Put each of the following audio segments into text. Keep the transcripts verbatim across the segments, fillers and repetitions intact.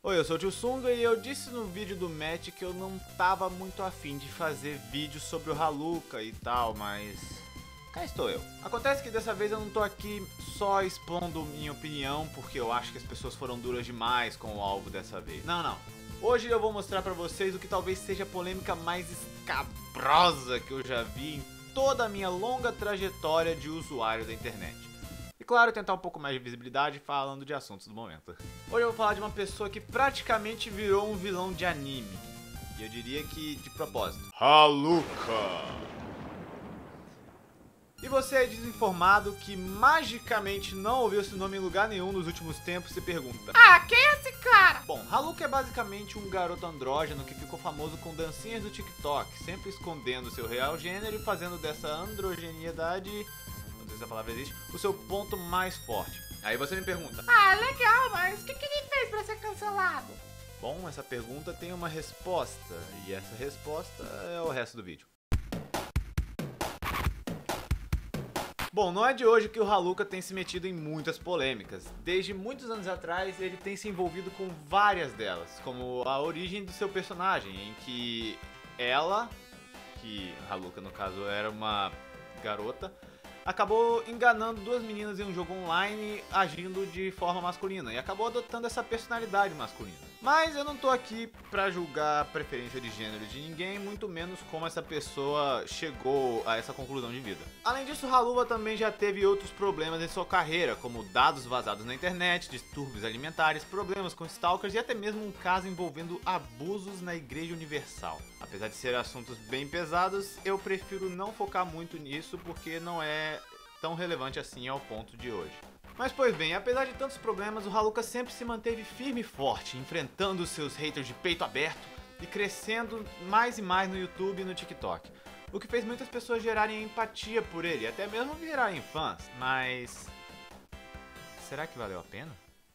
Oi, eu sou o Tio Sunga e eu disse no vídeo do Match que eu não tava muito afim de fazer vídeo sobre o Haluka e tal, mas cá estou eu. Acontece que dessa vez eu não tô aqui só expondo minha opinião porque eu acho que as pessoas foram duras demais com o alvo dessa vez. Não, não. Hoje eu vou mostrar pra vocês o que talvez seja a polêmica mais escabrosa que eu já vi em toda a minha longa trajetória de usuário da internet. E claro, tentar um pouco mais de visibilidade falando de assuntos do momento. Hoje eu vou falar de uma pessoa que praticamente virou um vilão de anime. E eu diria que de propósito. Haluka! E você é desinformado que magicamente não ouviu esse nome em lugar nenhum nos últimos tempos se pergunta: Ah, quem é esse cara? Bom, Haluka é basicamente um garoto andrógeno que ficou famoso com dancinhas do TikTok, sempre escondendo seu real gênero e fazendo dessa androgeneidade, não sei se a palavra existe, o seu ponto mais forte. Aí você me pergunta: Ah, legal, mas o que, que ele fez pra ser cancelado? Bom, essa pergunta tem uma resposta, e essa resposta é o resto do vídeo. Bom, não é de hoje que o Haluka tem se metido em muitas polêmicas. Desde muitos anos atrás, ele tem se envolvido com várias delas, como a origem do seu personagem, em que ela, que Haluka no caso era uma garota, acabou enganando duas meninas em um jogo online agindo de forma masculina e acabou adotando essa personalidade masculina. Mas eu não tô aqui pra julgar a preferência de gênero de ninguém, muito menos como essa pessoa chegou a essa conclusão de vida. Além disso, Haluka também já teve outros problemas em sua carreira, como dados vazados na internet, distúrbios alimentares, problemas com stalkers e até mesmo um caso envolvendo abusos na Igreja Universal. Apesar de ser assuntos bem pesados, eu prefiro não focar muito nisso porque não é tão relevante assim ao ponto de hoje. Mas pois bem, apesar de tantos problemas, o Haluka sempre se manteve firme e forte, enfrentando seus haters de peito aberto e crescendo mais e mais no YouTube e no TikTok. O que fez muitas pessoas gerarem empatia por ele, até mesmo virarem fãs. Mas será que valeu a pena?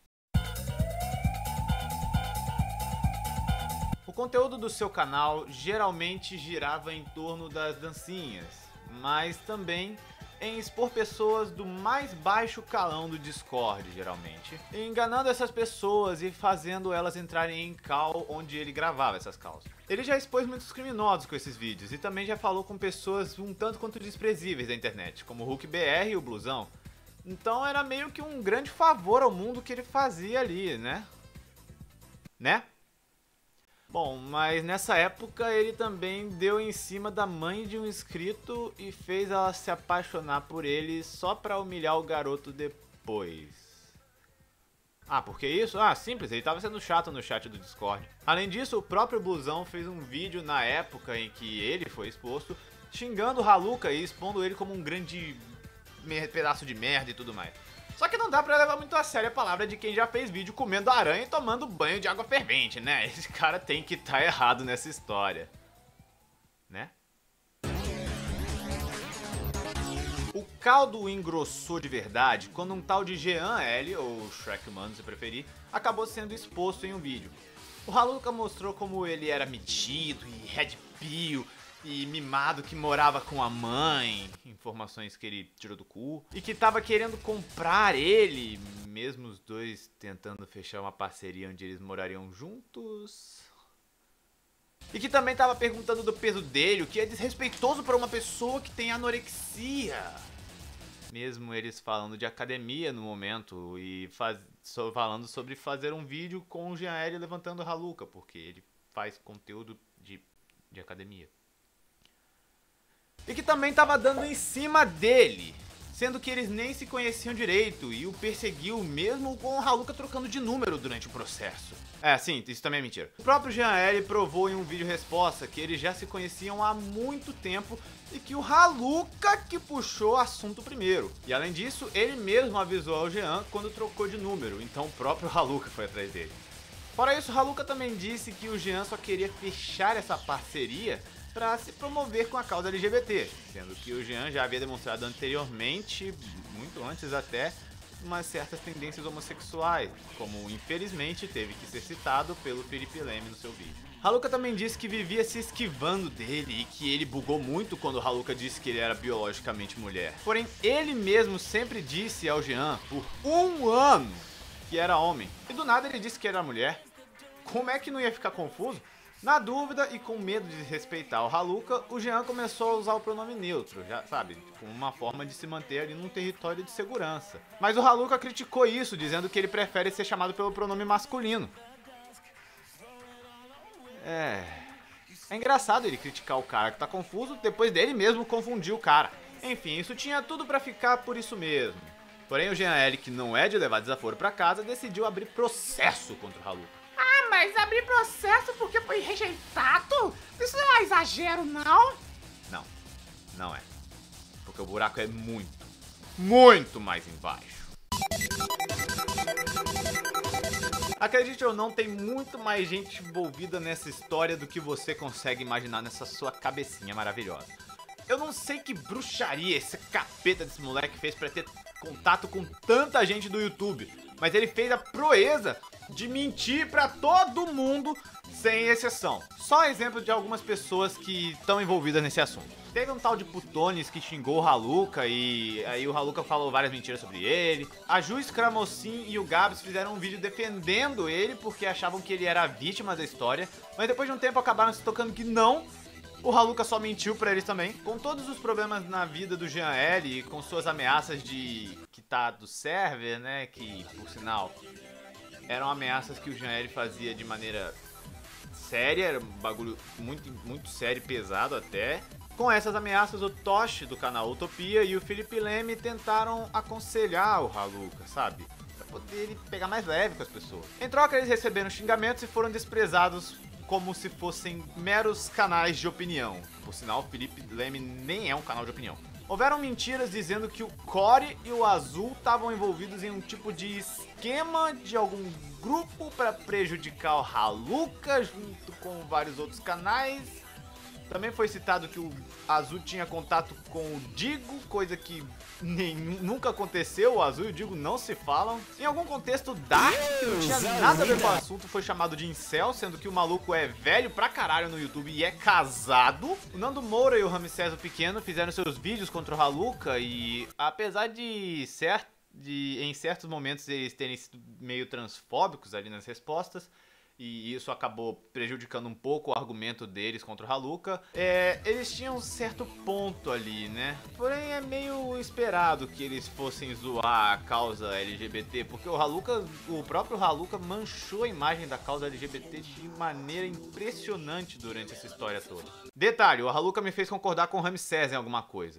O conteúdo do seu canal geralmente girava em torno das dancinhas, mas também em expor pessoas do mais baixo calão do Discord, geralmente, enganando essas pessoas e fazendo elas entrarem em call onde ele gravava essas calls. Ele já expôs muitos criminosos com esses vídeos e também já falou com pessoas um tanto quanto desprezíveis da internet, como o Hulk B R e o Blusão. Então era meio que um grande favor ao mundo que ele fazia ali, né? Né? Bom, mas nessa época ele também deu em cima da mãe de um inscrito e fez ela se apaixonar por ele só pra humilhar o garoto depois. Ah, por que isso? Ah, simples, ele tava sendo chato no chat do Discord. Além disso, o próprio Blusão fez um vídeo na época em que ele foi exposto, xingando o Haluka e expondo ele como um grande pedaço de merda e tudo mais. Só que não dá pra levar muito a sério a palavra de quem já fez vídeo comendo aranha e tomando banho de água fervente, né? Esse cara tem que estar errado nessa história, né? O caldo engrossou de verdade quando um tal de Jean L, ou Shrek Mano se preferir, acabou sendo exposto em um vídeo. O Haluka mostrou como ele era metido e red pill e mimado que morava com a mãe, informações que ele tirou do cu, e que tava querendo comprar ele, mesmo os dois tentando fechar uma parceria onde eles morariam juntos. E que também tava perguntando do peso dele, o que é desrespeitoso para uma pessoa que tem anorexia. Mesmo eles falando de academia no momento e faz, so, falando sobre fazer um vídeo com o Jean L levantando o Haluka, porque ele faz conteúdo de, de academia. E que também tava dando em cima dele, sendo que eles nem se conheciam direito e o perseguiu mesmo com o Haluka trocando de número durante o processo. É, sim, isso também é mentira. O próprio Jean L provou em um vídeo resposta que eles já se conheciam há muito tempo e que o Haluka que puxou o assunto primeiro. E além disso, ele mesmo avisou ao Jean quando trocou de número, então o próprio Haluka foi atrás dele. Fora isso, o Haluka também disse que o Jean só queria fechar essa parceria para se promover com a causa L G B T, sendo que o Jean já havia demonstrado anteriormente, muito antes até, umas certas tendências homossexuais, como infelizmente teve que ser citado pelo Felipe Leme no seu vídeo. Haluka também disse que vivia se esquivando dele e que ele bugou muito quando o Haluka disse que ele era biologicamente mulher. Porém, ele mesmo sempre disse ao Jean, por um ano, que era homem. E do nada ele disse que era mulher. como é que não ia ficar confuso? Na dúvida e com medo de desrespeitar o Haluka, o Jean começou a usar o pronome neutro, já sabe, como uma forma de se manter ali num território de segurança. Mas o Haluka criticou isso, dizendo que ele prefere ser chamado pelo pronome masculino. É... É engraçado ele criticar o cara que tá confuso, depois dele mesmo confundir o cara. Enfim, isso tinha tudo pra ficar por isso mesmo. Porém, o Jean L, que não é de levar desaforo pra casa, decidiu abrir processo contra o Haluka. Ah, mas abrir processo porque foi rejeitado? Isso não é exagero, não? Não, não é. Porque o buraco é muito, muito mais embaixo. Acredite ou não, tem muito mais gente envolvida nessa história do que você consegue imaginar nessa sua cabecinha maravilhosa. Eu não sei que bruxaria esse capeta desse moleque fez pra ter contato com tanta gente do YouTube, mas ele fez a proeza de mentir pra todo mundo, sem exceção. Só exemplo de algumas pessoas que estão envolvidas nesse assunto. Teve um tal de Putones que xingou o Haluka e aí o Haluka falou várias mentiras sobre ele. A Ju Scramocin e o Gabs fizeram um vídeo defendendo ele porque achavam que ele era a vítima da história, mas depois de um tempo acabaram se tocando que não. O Haluka só mentiu pra eles também. Com todos os problemas na vida do Jean L e com suas ameaças de quitar do server, né, que por sinal eram ameaças que o Jean L fazia de maneira séria, era um bagulho muito, muito sério e pesado até. Com essas ameaças, o Toshi do canal Utopia e o Felipe Leme tentaram aconselhar o Haluka, sabe? Pra poder ele pegar mais leve com as pessoas. Em troca, eles receberam xingamentos e foram desprezados como se fossem meros canais de opinião. Por sinal, o Felipe Leme nem é um canal de opinião. Houveram mentiras dizendo que o Core e o Azul estavam envolvidos em um tipo de esquema de algum grupo para prejudicar o Haluka junto com vários outros canais. Também foi citado que o Azul tinha contato com o Digo, coisa que nem, nunca aconteceu. O Azul e o Digo não se falam. Em algum contexto dark, que não tinha nada a ver com o assunto, foi chamado de incel, sendo que o maluco é velho pra caralho no YouTube e é casado. O Nando Moura e o Ramsés o Pequeno fizeram seus vídeos contra o Haluka e, apesar de, certo, de em certos momentos eles terem sido meio transfóbicos ali nas respostas, e isso acabou prejudicando um pouco o argumento deles contra o Haluka, é, eles tinham um certo ponto ali, né? Porém é meio esperado que eles fossem zoar a causa L G B T, porque o Haluka, o próprio Haluka manchou a imagem da causa L G B T de maneira impressionante durante essa história toda. Detalhe, o Haluka me fez concordar com o Ramsés em alguma coisa.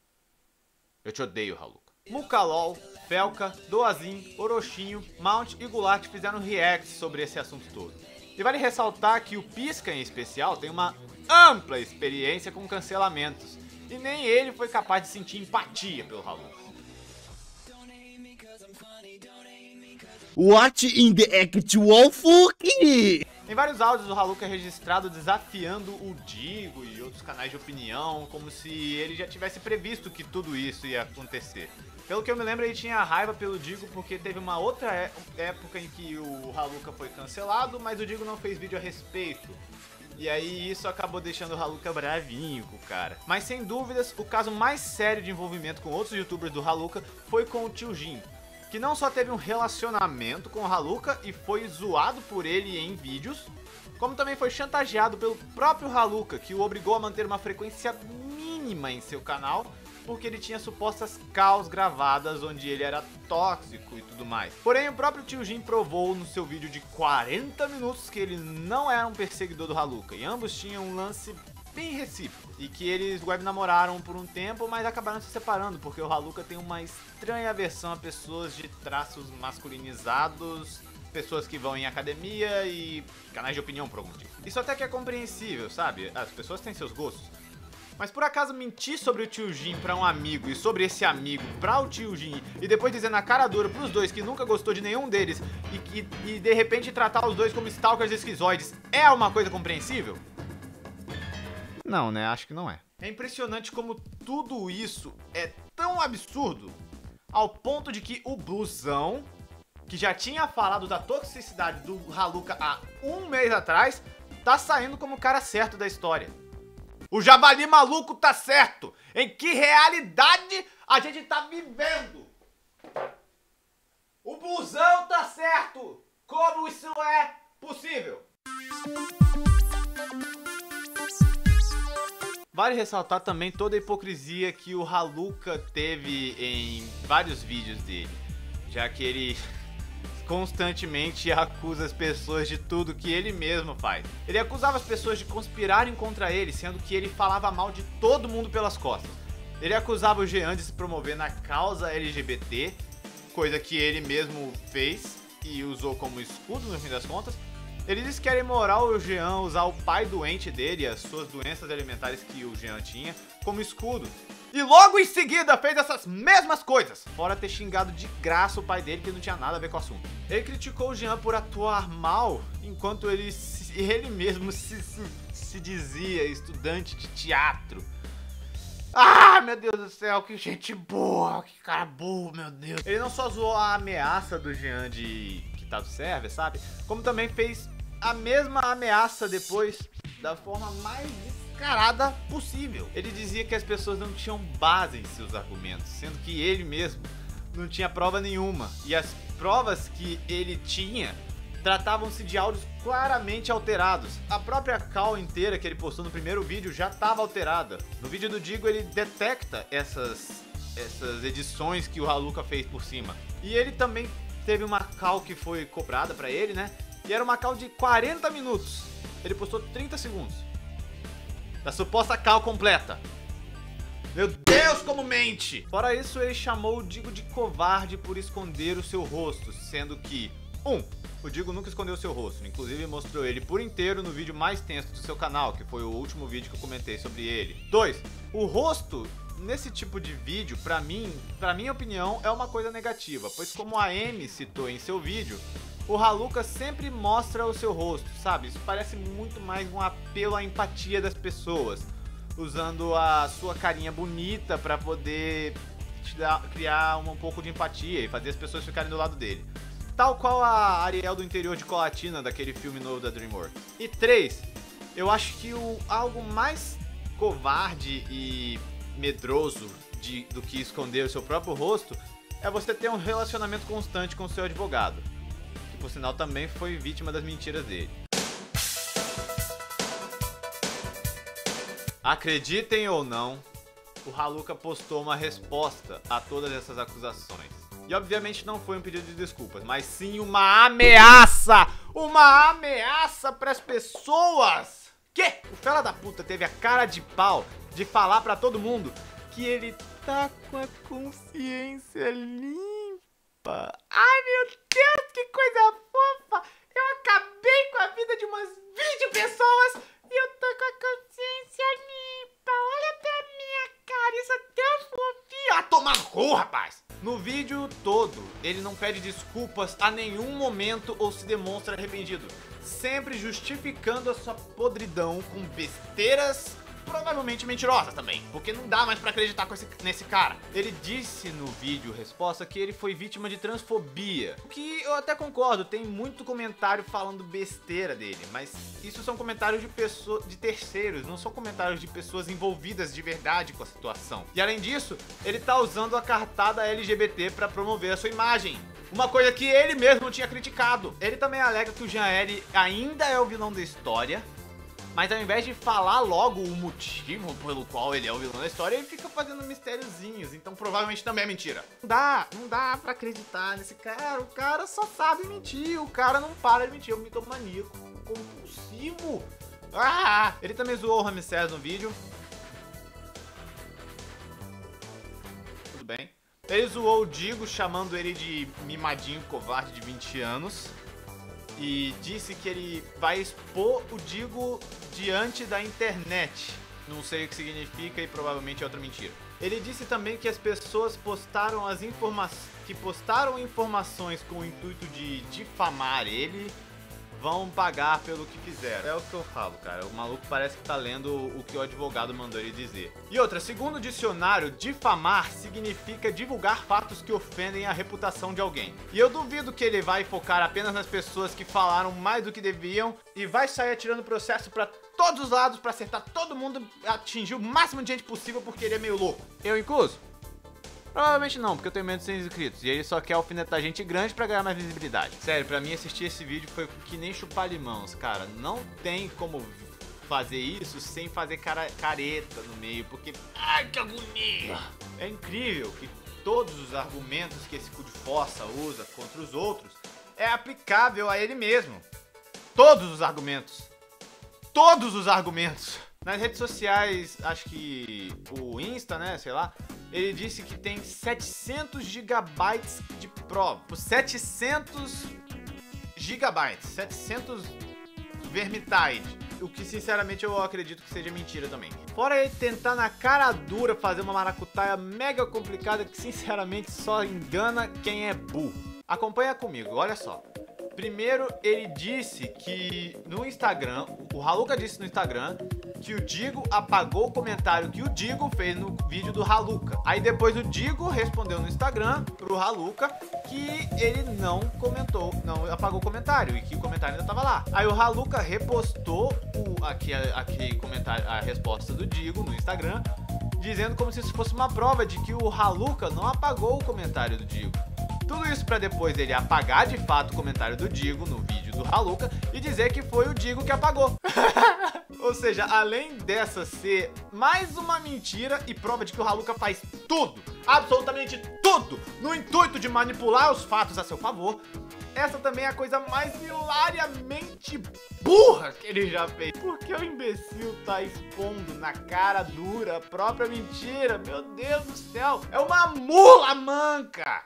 Eu te odeio, Haluka. Mukalol, Felka, Doazin, Orochinho, Mount e Goulart fizeram reacts sobre esse assunto todo. E vale ressaltar que o Pisca, em especial, tem uma ampla experiência com cancelamentos, e nem ele foi capaz de sentir empatia pelo Haluka. What in the actual fuck? Em vários áudios, o Haluka é registrado desafiando o Digo e outros canais de opinião, como se ele já tivesse previsto que tudo isso ia acontecer. Pelo que eu me lembro, ele tinha raiva pelo Digo porque teve uma outra é época em que o Haluka foi cancelado, mas o Digo não fez vídeo a respeito. E aí isso acabou deixando o Haluka bravinho com o cara. Mas sem dúvidas, o caso mais sério de envolvimento com outros youtubers do Haluka foi com o Tio Jin, que não só teve um relacionamento com o Haluka e foi zoado por ele em vídeos, como também foi chantageado pelo próprio Haluka, que o obrigou a manter uma frequência mínima em seu canal, porque ele tinha supostas calls gravadas onde ele era tóxico e tudo mais. Porém, o próprio Tio Jin provou no seu vídeo de quarenta minutos que ele não era um perseguidor do Haluka, e ambos tinham um lance bem recíproco, e que eles web namoraram por um tempo, mas acabaram se separando, porque o Haluka tem uma estranha aversão a pessoas de traços masculinizados, pessoas que vão em academia e canais de opinião por algum motivo. Isso até que é compreensível, sabe? As pessoas têm seus gostos. Mas por acaso mentir sobre o Tio Jin pra um amigo e sobre esse amigo pra o Tio Jin e depois dizer na cara dura pros dois que nunca gostou de nenhum deles e, e, e de repente tratar os dois como stalkers esquizoides é uma coisa compreensível? Não, né? Acho que não é. É impressionante como tudo isso é tão absurdo ao ponto de que o Blusão, que já tinha falado da toxicidade do Haluka há um mês atrás, tá saindo como o cara certo da história. O Javali maluco tá certo! Em que realidade a gente tá vivendo? O Blusão tá certo! Como isso é possível? Vale ressaltar também toda a hipocrisia que o Haluka teve em vários vídeos dele, já que ele constantemente acusa as pessoas de tudo que ele mesmo faz. Ele acusava as pessoas de conspirarem contra ele, sendo que ele falava mal de todo mundo pelas costas. Ele acusava o Jean de se promover na causa L G B T, coisa que ele mesmo fez e usou como escudo no fim das contas. Ele disse que era imoral o Jean usar o pai doente dele e as suas doenças alimentares que o Jean tinha como escudo. E logo em seguida fez essas mesmas coisas, fora ter xingado de graça o pai dele que não tinha nada a ver com o assunto. Ele criticou o Jean por atuar mal, enquanto ele, ele mesmo se, se, se dizia estudante de teatro. Ah, meu Deus do céu, que gente boa, que cara burro, meu Deus. Ele não só zoou a ameaça do Jean de quitar do server, sabe? Como também fez a mesma ameaça depois, da forma mais descarada possível. Ele dizia que as pessoas não tinham base em seus argumentos, sendo que ele mesmo não tinha prova nenhuma. E as provas que ele tinha tratavam-se de áudios claramente alterados. A própria call inteira que ele postou no primeiro vídeo já estava alterada. No vídeo do Digo ele detecta essas, essas edições que o Haluka fez por cima. E ele também teve uma call que foi cobrada pra ele, né? E era uma call de quarenta minutos. Ele postou trinta segundos da suposta call completa. Meu Deus, como mente! Fora isso, ele chamou o Digo de covarde por esconder o seu rosto, sendo que um O Digo nunca escondeu seu rosto, inclusive mostrou ele por inteiro no vídeo mais tenso do seu canal, que foi o último vídeo que eu comentei sobre ele. dois O rosto, nesse tipo de vídeo, pra mim, pra minha opinião, é uma coisa negativa, pois como a Amy citou em seu vídeo, o Haluka sempre mostra o seu rosto, sabe? Isso parece muito mais um apelo à empatia das pessoas, usando a sua carinha bonita pra poder te dar, criar um, um pouco de empatia e fazer as pessoas ficarem do lado dele. Tal qual a Ariel do interior de Colatina, daquele filme novo da DreamWorks. E três Eu acho que o algo mais covarde e medroso de, do que esconder o seu próprio rosto é você ter um relacionamento constante com o seu advogado, que por sinal também foi vítima das mentiras dele. Acreditem ou não, o Haluka postou uma resposta a todas essas acusações. E obviamente não foi um pedido de desculpas, mas sim uma ameaça! Uma ameaça pras pessoas! Que? O fela da puta teve a cara de pau de falar pra todo mundo que ele tá com a consciência limpa. Ai, meu Deus, que coisa fofa! Eu acabei com a vida de umas vinte pessoas e eu tô com a consciência limpa. Olha pra minha cara, isso é tão fofinho. Ah, toma no cu, rapaz! No vídeo todo, ele não pede desculpas a nenhum momento ou se demonstra arrependido, sempre justificando a sua podridão com besteiras provavelmente mentirosas também, porque não dá mais pra acreditar com esse, nesse cara. Ele disse no vídeo resposta que ele foi vítima de transfobia, o que eu até concordo, tem muito comentário falando besteira dele, mas isso são comentários de pessoas, de terceiros, não são comentários de pessoas envolvidas de verdade com a situação. E além disso, ele tá usando a cartada L G B T pra promover a sua imagem, uma coisa que ele mesmo tinha criticado. Ele também alega que o Jean L ainda é o vilão da história, mas ao invés de falar logo o motivo pelo qual ele é o vilão da história, ele fica fazendo mistériozinhos, então provavelmente também é mentira. Não dá, não dá pra acreditar nesse cara, o cara só sabe mentir, o cara não para de mentir, é um mitomaníaco compulsivo. Ah! Ele também zoou o Ramsés no vídeo. Tudo bem. Ele zoou o Digo, chamando ele de mimadinho covarde de vinte anos. E disse que ele vai expor o Digo diante da internet. Não sei o que significa e provavelmente é outra mentira. Ele disse também que as pessoas postaram as informações que postaram informações com o intuito de difamar ele vão pagar pelo que fizeram. É o que eu falo, cara. O maluco parece que tá lendo o que o advogado mandou ele dizer. E outra, segundo o dicionário, difamar significa divulgar fatos que ofendem a reputação de alguém. E eu duvido que ele vai focar apenas nas pessoas que falaram mais do que deviam e vai sair atirando processo pra todos os lados pra acertar todo mundo, atingir o máximo de gente possível porque ele é meio louco. Eu incluso? Provavelmente não, porque eu tenho medo de ser inscritos. E ele só quer alfinetar gente grande pra ganhar mais visibilidade. Sério, pra mim assistir esse vídeo foi que nem chupar limões, cara. Não tem como fazer isso sem fazer cara, careta no meio, porque... Ai, que agonia! É incrível que todos os argumentos que esse cu de força usa contra os outros é aplicável a ele mesmo. Todos os argumentos. Todos os argumentos. Nas redes sociais, acho que o Insta, né, sei lá, ele disse que tem setecentos gigabytes de prova. setecentos gigabytes, setecentos vermintide. O que sinceramente eu acredito que seja mentira também. Fora ele tentar na cara dura fazer uma maracutaia mega complicada que sinceramente só engana quem é burro. Acompanha comigo, olha só. Primeiro, ele disse que no Instagram, o Haluka disse no Instagram que o Digo apagou o comentário que o Digo fez no vídeo do Haluka. Aí depois o Digo respondeu no Instagram pro Haluka que ele não comentou, não apagou o comentário e que o comentário ainda tava lá. Aí o Haluka repostou o, aqui, aquele comentário, a resposta do Digo no Instagram, dizendo como se isso fosse uma prova de que o Haluka não apagou o comentário do Digo. Tudo isso pra depois ele apagar de fato o comentário do Digo no vídeo do Haluka e dizer que foi o Digo que apagou. Ou seja, além dessa ser mais uma mentira e prova de que o Haluka faz tudo, absolutamente tudo, no intuito de manipular os fatos a seu favor, essa também é a coisa mais hilariamente burra que ele já fez. Porque o imbecil tá expondo na cara dura a própria mentira. Meu Deus do céu, é uma mula manca!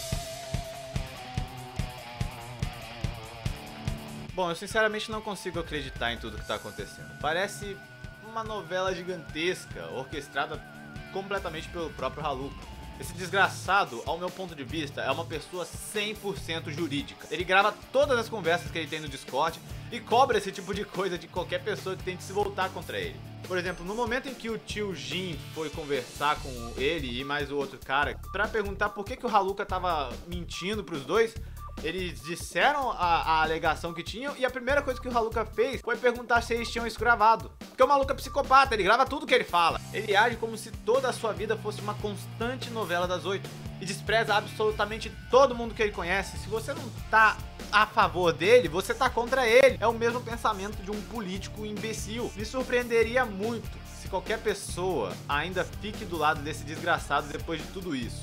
Bom, eu sinceramente não consigo acreditar em tudo que tá acontecendo. Parece uma novela gigantesca, orquestrada completamente pelo próprio Haluka. Esse desgraçado, ao meu ponto de vista, é uma pessoa cem por cento jurídica. Ele grava todas as conversas que ele tem no Discord e cobra esse tipo de coisa de qualquer pessoa que tente se voltar contra ele. Por exemplo, no momento em que o tio Jin foi conversar com ele e mais o outro cara pra perguntar por que, que o Haluka tava mentindo pros dois, eles disseram a, a alegação que tinham e a primeira coisa que o Haluka fez foi perguntar se eles tinham isso gravado. Porque o maluco é psicopata, ele grava tudo que ele fala. Ele age como se toda a sua vida fosse uma constante novela das oito e despreza absolutamente todo mundo que ele conhece. Se você não tá a favor dele, você tá contra ele. É o mesmo pensamento de um político imbecil. Me surpreenderia muito se qualquer pessoa ainda fique do lado desse desgraçado depois de tudo isso.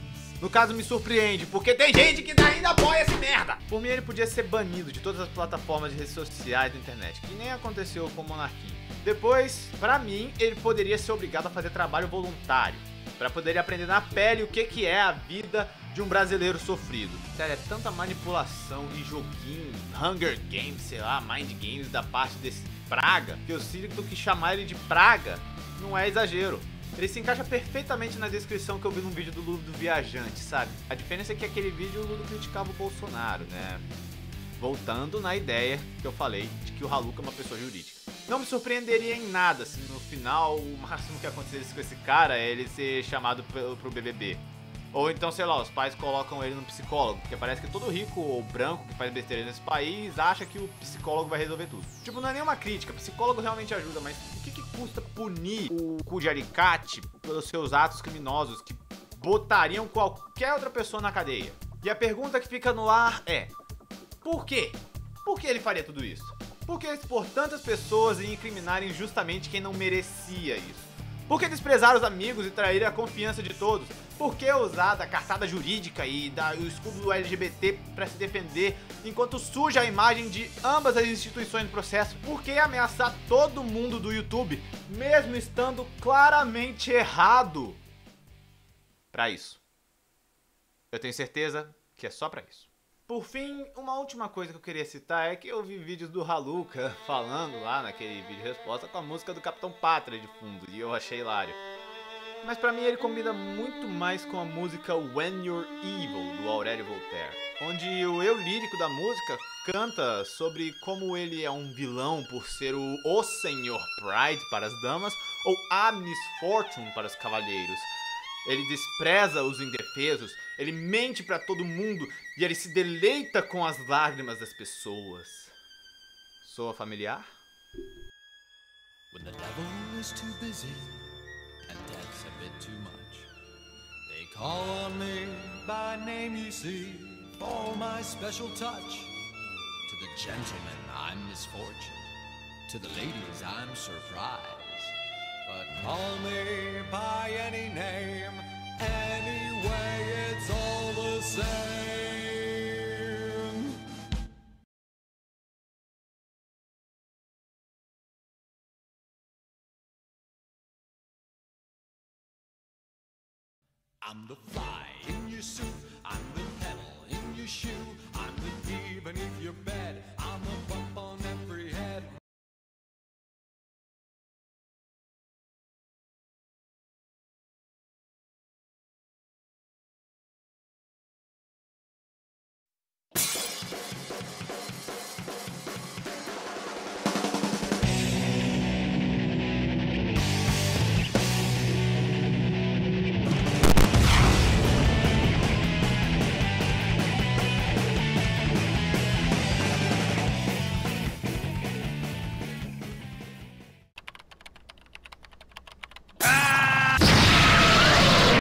No caso, me surpreende, porque tem gente que ainda apoia esse merda. Por mim, ele podia ser banido de todas as plataformas de redes sociais da internet, que nem aconteceu com o Monarquinho. Depois, pra mim, ele poderia ser obrigado a fazer trabalho voluntário, pra poder aprender na pele o que, que é a vida de um brasileiro sofrido. Sério, é tanta manipulação e joguinho, Hunger Games, sei lá, Mind Games da parte desse praga, que eu sinto que chamar ele de praga não é exagero. Ele se encaixa perfeitamente na descrição que eu vi num vídeo do Ludo do Viajante, sabe? A diferença é que aquele vídeo o Ludo criticava o Bolsonaro, né? Voltando na ideia que eu falei de que o Haluka é uma pessoa jurídica. Não me surpreenderia em nada se no final o máximo que acontecesse com esse cara é ele ser chamado pro, pro B B B. Ou então, sei lá, os pais colocam ele no psicólogo, porque parece que todo rico ou branco que faz besteira nesse país acha que o psicólogo vai resolver tudo. Tipo, não é nenhuma crítica, psicólogo realmente ajuda, mas o que, que custa punir o cu de alicate pelos seus atos criminosos que botariam qualquer outra pessoa na cadeia? E a pergunta que fica no ar é, por quê? Por que ele faria tudo isso? Por que expor tantas pessoas e incriminarem justamente quem não merecia isso? Por que desprezar os amigos e trair a confiança de todos? Por que usar da cartada jurídica e da, o escudo do L G B T para se defender, enquanto suja a imagem de ambas as instituições no processo? Por que ameaçar todo mundo do YouTube, mesmo estando claramente errado? Pra isso. Eu tenho certeza que é só pra isso. Por fim, uma última coisa que eu queria citar é que eu vi vídeos do Haluka falando lá naquele vídeo resposta com a música do Capitão Pátria de fundo, e eu achei hilário. Mas pra mim ele combina muito mais com a música When You're Evil, do Aurélio Voltaire, onde o eu lírico da música canta sobre como ele é um vilão por ser o, o Senhor Pride para as damas ou a Miss Fortune para os cavalheiros. Ele despreza os indefesos, ele mente pra todo mundo e ele se deleita com as lágrimas das pessoas. Soa familiar? When the devil is too busy and death's a bit too much, they call on me by name, you see, for my special touch. To the gentleman I'm misfortune, To the ladies, I'm surprised. But call me by any name. Anyway, it's all the same. I'm the fly in your suit, I'm the pedal in your shoe, I'm the bee beneath your bed, I'm the bump on every head.